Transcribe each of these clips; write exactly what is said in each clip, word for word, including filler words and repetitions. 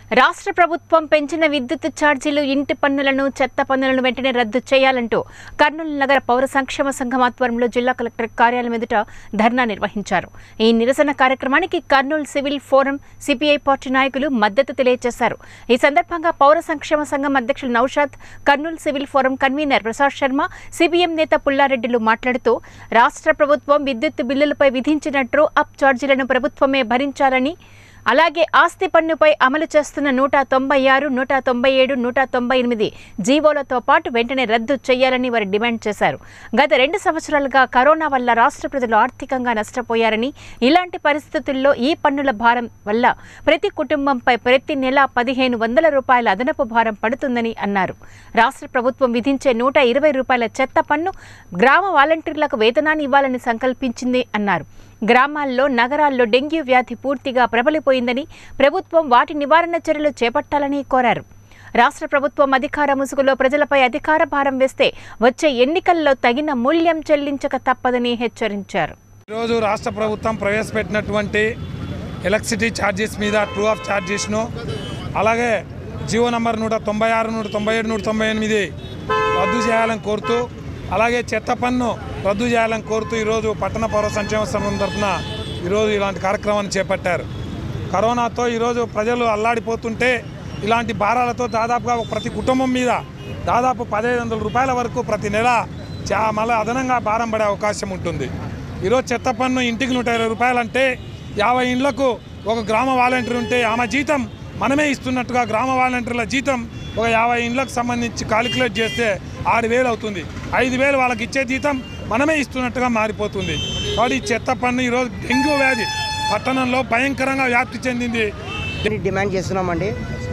రాష్ట్ర ప్రభుత్వం పెంచిన విద్యుత్ ఛార్జీలు, ఇంటి పన్నులను, చెత్త పన్నులను వెంటనే రద్దు చేయాలంటూ కర్నూలు నగర పౌర సంక్షేమ సంఘం ఆధ్వర్యంలో జిల్లా కలెక్టర్ కార్యాలయం ఎదుట ధర్నా నిర్వహించారు. ఈ నిరసన కార్యక్రమానికి Kurnool civil forum, CPI party నాయకులు మద్దతు తెలియజేశారు. ఈ సందర్భంగా పౌర సంక్షేమ సంఘం అధ్యక్షులు Naushad, Kurnool civil forum convener Prasad Sharma, CPM నేత పుల్లారెడ్డిలు మాట్లాడుతూ రాష్ట్ర ప్రభుత్వం విద్యుత్ బిల్లులపై విధించిన అప్ ఛార్జీలను ప్రభుత్వమే భరించాలని, అలాగే ఆస్తి పన్నుపై అమలు చేస్తున్న నూట తొంభై ఆరు నూట తొంభై ఏడు నూట తొంభై ఎనిమిది జీవోలతో పాటు వెంటనే రద్దు చేయాలని వారు డిమాండ్ చేశారు. గత రెండు సంవత్సరాలుగా కరోనా వల్ల రాష్ట్ర ప్రజలు ఆర్థికంగా నష్టపోయారని, ఇలాంటి పరిస్థితుల్లో ఈ పన్నుల భారం వల్ల ప్రతి కుటుంబంపై ప్రతి నెల పదిహేను వందల రూపాయల అదనపు భారం పడుతుందని అన్నారు. రాష్ట్ర ప్రభుత్వం విధించే నూట ఇరవై రూపాయల చెత్త పన్ను గ్రామ వాలంటీర్లకు వేతనాన్ని ఇవ్వాలని సంకల్పించింది అన్నారు. గ్రామాల్లో, నగరాల్లో డెంగ్యూ వ్యాధి పూర్తిగా ప్రబలిపోయిందని, ప్రభుత్వం వాటి నివారణ చర్యలు చేపట్టాలని కోరారు. రాష్ట్ర ప్రభుత్వం అధికార ముసుగులో ప్రజలపై అధికార భారం వేస్తే వచ్చే ఎన్నికల్లో తగిన మూల్యం చెల్లించక తప్పదని హెచ్చరించారు. ఈరోజు రాష్ట్ర ప్రభుత్వం ప్రవేశపెట్టినటువంటి ఎలక్ట్రిసిటీ ఛార్జెస్ మీద ట్రూ ఆఫ్ ఛార్జెస్ను, అలాగే జియో నంబర్ నూట తొంభై ఆరు నూట తొంభై ఏడు నూట తొంభై ఎనిమిది రద్దు చేయాలని కోరుతూ, అలాగే చెత్త పన్ను రద్దు చేయాలని కోరుతూ ఈరోజు పట్టణ పౌర సంక్షేమ సంఘం తరఫున ఈరోజు ఇలాంటి కార్యక్రమాన్ని చేపట్టారు. కరోనాతో ఈరోజు ప్రజలు అల్లాడిపోతుంటే ఇలాంటి భారాలతో దాదాపుగా ప్రతి కుటుంబం మీద దాదాపు పదిహేను వందల రూపాయల వరకు ప్రతి నెల చా మళ్ళీ అదనంగా భారం పడే అవకాశం ఉంటుంది. ఈరోజు చెత్త పన్ను ఇంటికి నూట ఇరవై రూపాయలు అంటే యాభై ఇండ్లకు ఒక గ్రామ వాలంటీర్ ఉంటే ఆమె జీతం మనమే ఇస్తున్నట్టుగా గ్రామ వాలంటీర్ల జీతం ఒక యాభై ఇండ్లకు సంబంధించి కాలిక్యులేట్ చేస్తే ఆరు వేలు అవుతుంది. ఐదు వేలు వాళ్ళకి ఇచ్చే జీతం మనమే ఇస్తున్నట్టుగా మారిపోతుంది. కాబట్టి చెత్త పన్ను ఈరోజు డెంగ్యూ వ్యాధి పట్టణంలో భయంకరంగా వ్యాప్తి చెందింది. డిమాండ్ చేస్తున్నామండి.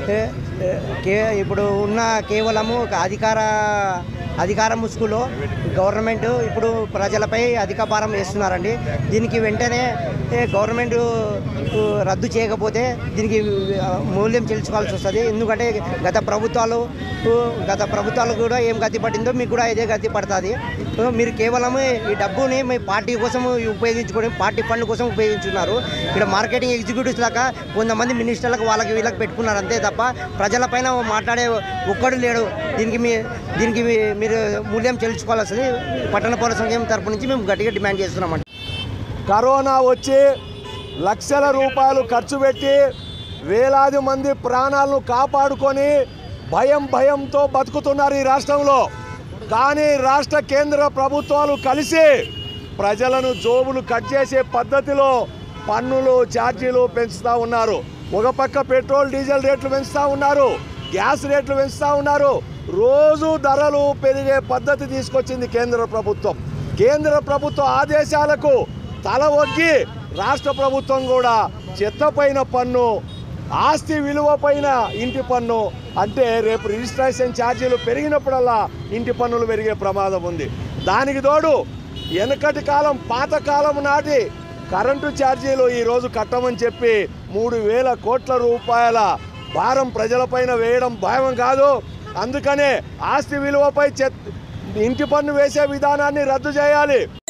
ఇప్పుడు ఉన్న కేవలము అధికార అధికార ముసుగులో గవర్నమెంట్ ఇప్పుడు ప్రజలపై అధిక భారం వేస్తున్నారండి. దీనికి వెంటనే గవర్నమెంట్ రద్దు చేయకపోతే దీనికి మూల్యం చెల్లించుకోవాల్సి వస్తుంది. ఎందుకంటే గత ప్రభుత్వాలు గత ప్రభుత్వాలు కూడా ఏం గతి పట్టిందో మీకు కూడా ఇదే గతి పడుతుంది. మీరు కేవలం ఈ డబ్బుని మీ పార్టీ కోసం ఉపయోగించుకొని పార్టీ ఫండ్ కోసం ఉపయోగించున్నారు. ఇక్కడ మార్కెటింగ్ ఎగ్జిక్యూటివ్స్ దాకా కొంతమంది మినిస్టర్లకు వాళ్ళకి వీళ్ళకి పెట్టుకున్నారు అంతే తప్ప ప్రజలపైన మాట్లాడే ఒక్కడు లేడు. దీనికి మీ దీనికి మీరు మూల్యం చెల్లించుకోవాల్సింది పట్టణ పౌర సంఘం తరపు నుంచి మేము గట్టిగా డిమాండ్ చేస్తున్నామండి. కరోనా వచ్చి లక్షల రూపాయలు ఖర్చు పెట్టి వేలాది మంది ప్రాణాలను కాపాడుకొని భయం భయంతో బతుకుతున్నారు ఈ రాష్ట్రంలో. కానీ రాష్ట్ర కేంద్ర ప్రభుత్వాలు కలిసి ప్రజలను జోబులు కట్ చేసే పద్ధతిలో పన్నులు, ఛార్జీలు పెంచుతూ ఉన్నారు. ఒక పక్క పెట్రోల్, డీజిల్ రేట్లు పెంచుతూ ఉన్నారు, గ్యాస్ రేట్లు పెంచుతూ ఉన్నారు. రోజు ధరలు పెరిగే పద్ధతి తీసుకొచ్చింది కేంద్ర ప్రభుత్వం. కేంద్ర ప్రభుత్వ ఆదేశాలకు తల ఒగ్గి రాష్ట్ర ప్రభుత్వం కూడా చెత్తపైన పన్ను, ఆస్తి విలువ పైన ఇంటి పన్ను, అంటే రేపు రిజిస్ట్రేషన్ ఛార్జీలు పెరిగినప్పుడల్లా ఇంటి పన్నులు పెరిగే ప్రమాదం ఉంది. దానికి తోడు వెనకటి కాలం పాతకాలం నాటి కరెంటు ఛార్జీలు ఈరోజు కట్టమని చెప్పి మూడు వేల కోట్ల రూపాయల భారం ప్రజలపైన వేయడం భావం కాదు. అందుకనే ఆస్తి విలువపై ఇంటి పన్ను వేసే విధానాన్ని రద్దు చేయాలి.